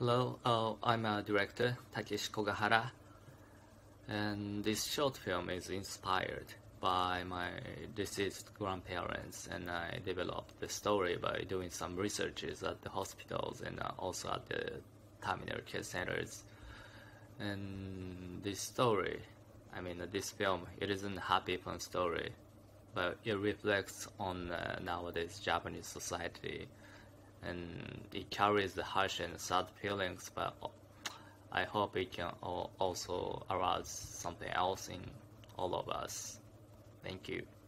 Hello, I'm a director, Takeshi Kogahara, and this short film is inspired by my deceased grandparents, and I developed the story by doing some researches at the hospitals and also at the terminal care centers. And this story, this film, it isn't a happy fun story, but it reflects on nowadays Japanese society, and it carries the harsh and sad feelings, but I hope it can also arouse something else in all of us. Thank you.